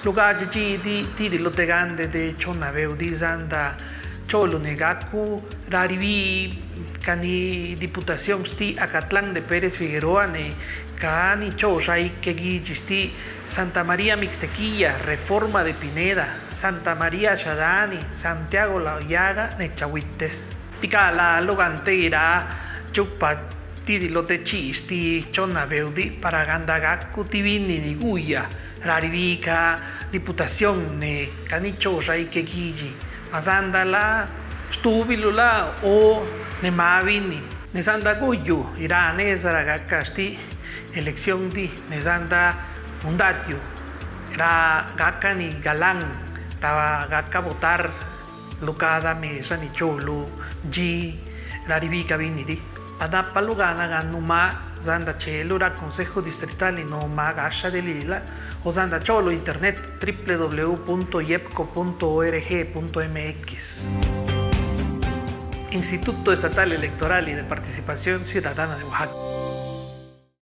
lugar di lotegande de chonaveu di zanda cholo negaku rarivi cani diputación sti Acatlán de Pérez Figueroa ne cani chosai que guichisti Santa María Mixtequilla, Reforma de Pineda, Santa María Shadani, Santiago La Llaga ne Chahuites pica la logantera chupa tidi lote chisti chonaveudi para gandagaku tibini di guya rarivica diputación ne canicho rai que guiji mazandala stubilula o ne mavini ne sanda guyu irane zaragakasti elección di ne sanda mundatio era gakani galán ra gaka votar lucada me sanicholu ji rarivica vinidi Adapa lugana ganuma zanda chelura consejo distrital y no magasha de lila o zanda cholo internet www.yepco.org.mx Instituto Estatal Electoral y de Participación Ciudadana de Oaxaca.